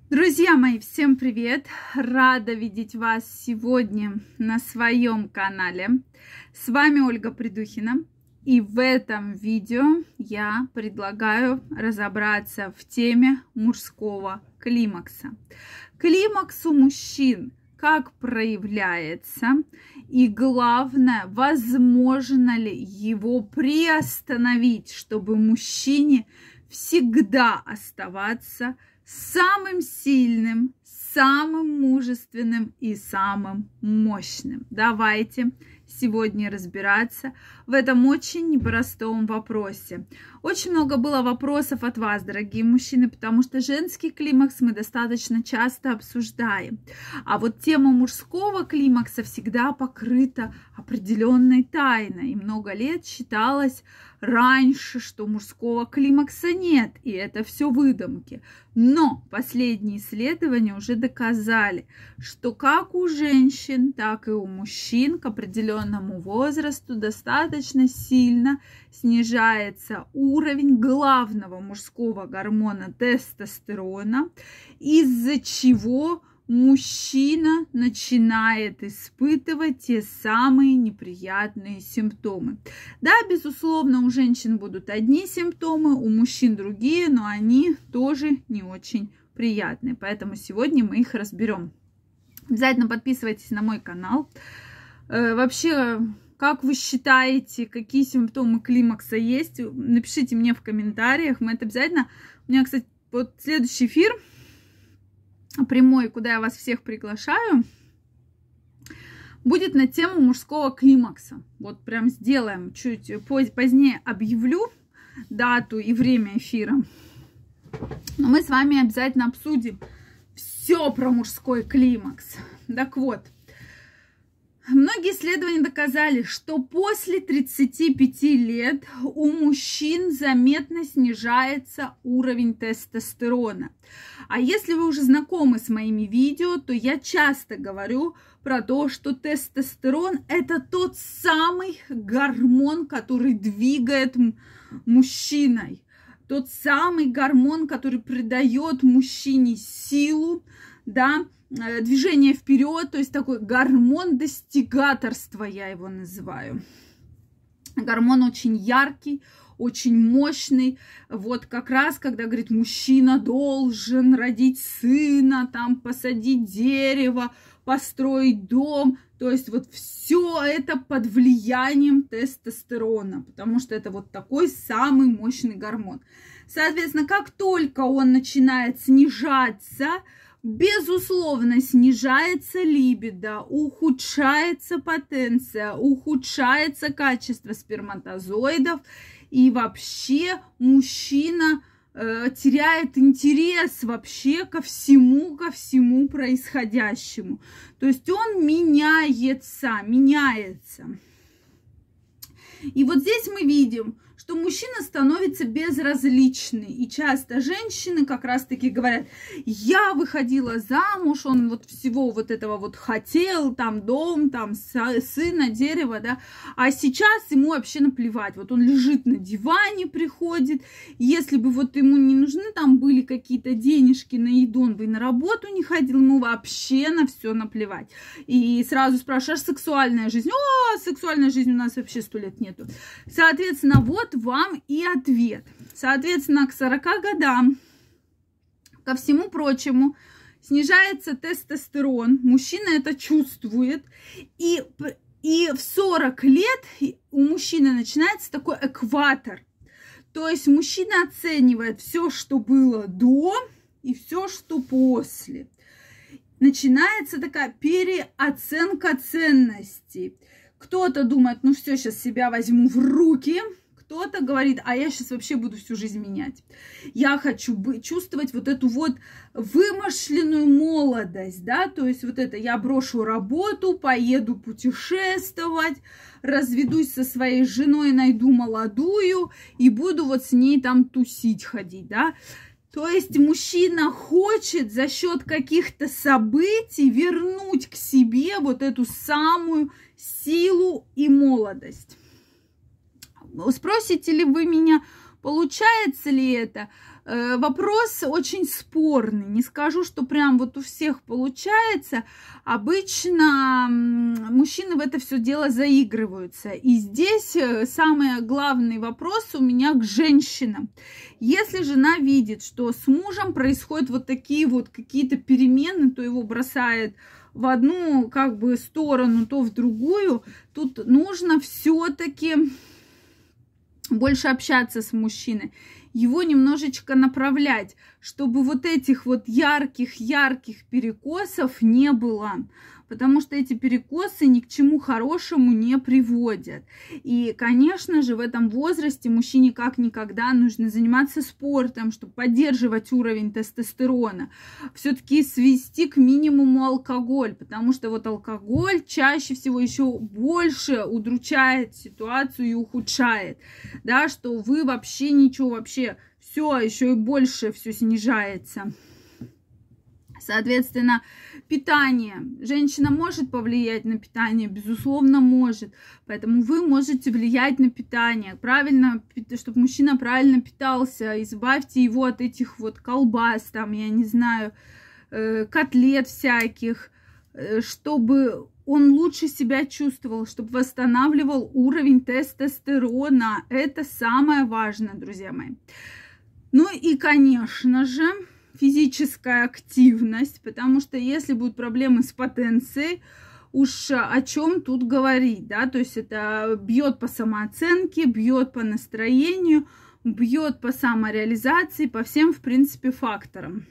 Друзья мои, всем привет! Рада видеть вас сегодня на своем канале. С вами Ольга Придухина. И в этом видео я предлагаю разобраться в теме мужского климакса. Климакс у мужчин как проявляется и, главное, возможно ли его приостановить, чтобы мужчине всегда оставаться самым сильным, самым мужественным и самым мощным. Давайте сегодня разбираться в этом очень непростом вопросе. Очень много было вопросов от вас, дорогие мужчины, потому что женский климакс мы достаточно часто обсуждаем. А вот тема мужского климакса всегда покрыта определенной тайной. И много лет считалось раньше, что мужского климакса нет, и это все выдумки. Но последние исследования уже доказали, что как у женщин, так и у мужчин к определенному возрасту достаточно сильно снижается уровень главного мужского гормона тестостерона, из-за чего мужчина начинает испытывать те самые неприятные симптомы. Да, безусловно, у женщин будут одни симптомы, у мужчин другие, но они тоже не очень приятные. Поэтому сегодня мы их разберем. Обязательно подписывайтесь на мой канал. Вообще, как вы считаете, какие симптомы климакса есть? Напишите мне в комментариях. Мы это обязательно... У меня, кстати, вот следующий эфир прямой, куда я вас всех приглашаю, будет на тему мужского климакса. Вот прям сделаем, чуть позднее объявлю дату и время эфира. Но мы с вами обязательно обсудим все про мужской климакс. Так вот, многие исследования доказали, что после 35 лет у мужчин заметно снижается уровень тестостерона. А если вы уже знакомы с моими видео, то я часто говорю про то, что тестостерон – это тот самый гормон, который двигает мужчиной. Тот самый гормон, который придает мужчине силу, да, движение вперед, то есть такой гормон достигаторства, я его называю. Гормон очень яркий, очень мощный. Вот как раз, когда, говорит, мужчина должен родить сына, там посадить дерево, построить дом. То есть вот все это под влиянием тестостерона, потому что это вот такой самый мощный гормон. Соответственно, как только он начинает снижаться, безусловно, снижается либидо, ухудшается потенция, ухудшается качество сперматозоидов, и вообще мужчина теряет интерес вообще ко всему происходящему. То есть он меняется. И вот здесь мы видим, что мужчина становится безразличный. И часто женщины как раз-таки говорят: я выходила замуж, он вот всего вот этого вот хотел, там дом, там сына, дерево, да, а сейчас ему вообще наплевать. Вот он лежит на диване, приходит, если бы вот ему не нужны там были какие-то денежки на еду, он бы и на работу не ходил, ему вообще на все наплевать. И сразу спрашиваешь: сексуальная жизнь? О, сексуальная жизнь у нас вообще 100 лет нету. Соответственно, вот вам и ответ. Соответственно, к 40 годам, ко всему прочему, снижается тестостерон. Мужчина это чувствует. И в 40 лет у мужчины начинается такой экватор. То есть мужчина оценивает все, что было до, и все, что после. Начинается такая переоценка ценностей. Кто-то думает: ну все, сейчас себя возьму в руки. Кто-то говорит: а я сейчас вообще буду всю жизнь менять. Я хочу чувствовать вот эту вот вымышленную молодость, да, то есть вот это: я брошу работу, поеду путешествовать, разведусь со своей женой, найду молодую и буду вот с ней там тусить, ходить, да. То есть мужчина хочет за счет каких-то событий вернуть к себе вот эту самую силу и молодость. Спросите ли вы меня, получается ли это? Вопрос очень спорный. Не скажу, что прям вот у всех получается. Обычно мужчины в это все дело заигрываются. И здесь самый главный вопрос у меня к женщинам. Если жена видит, что с мужем происходят вот такие вот какие-то перемены, то его бросает в одну как бы сторону, то в другую, тут нужно все-таки больше общаться с мужчиной, его немножечко направлять, чтобы вот этих вот ярких перекосов не было, потому что эти перекосы ни к чему хорошему не приводят. И, конечно же, в этом возрасте мужчине как никогда нужно заниматься спортом, чтобы поддерживать уровень тестостерона, все-таки свести к минимуму алкоголь, потому что вот алкоголь чаще всего еще больше удручает ситуацию и ухудшает, да, что вы вообще ничего, вообще все еще и больше все снижается. Соответственно, питание. Женщина может повлиять на питание, безусловно, может. Поэтому вы можете влиять на питание. Правильно, чтобы мужчина правильно питался. Избавьте его от этих вот колбас, там, я не знаю, котлет всяких, чтобы он лучше себя чувствовал, чтобы восстанавливал уровень тестостерона. Это самое важное, друзья мои. Ну и, конечно же, физическая активность, потому что если будут проблемы с потенцией, уж о чем тут говорить, да, то есть это бьет по самооценке, бьет по настроению, бьет по самореализации, по всем, в принципе, факторам.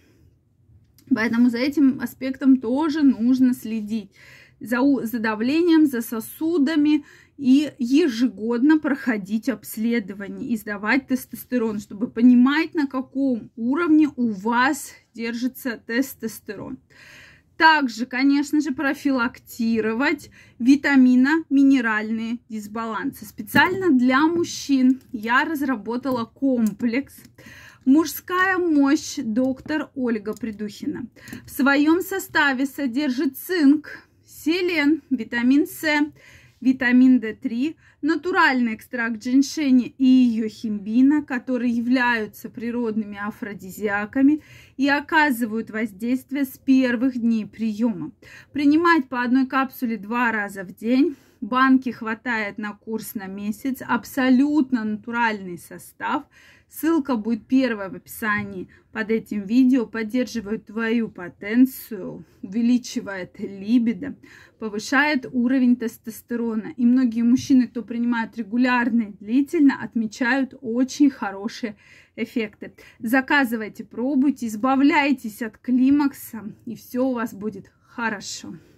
Поэтому за этим аспектом тоже нужно следить. За давлением, за сосудами и ежегодно проходить обследование и сдавать тестостерон, чтобы понимать, на каком уровне у вас держится тестостерон. Также, конечно же, профилактировать витаминно-минеральные дисбалансы. Специально для мужчин я разработала комплекс «Мужская мощь» доктор Ольга Придухина. В своем составе содержит цинк, селен, витамин С, витамин D3, натуральный экстракт женьшеня и йохимбина, которые являются природными афродизиаками и оказывают воздействие с первых дней приема. Принимать по одной капсуле 2 раза в день. Банки хватает на курс на месяц. Абсолютно натуральный состав. Ссылка будет первая в описании под этим видео. Поддерживает твою потенцию, увеличивает либидо, повышает уровень тестостерона. И многие мужчины, кто принимают регулярно и длительно, отмечают очень хорошие эффекты. Заказывайте, пробуйте, избавляйтесь от климакса, и все у вас будет хорошо.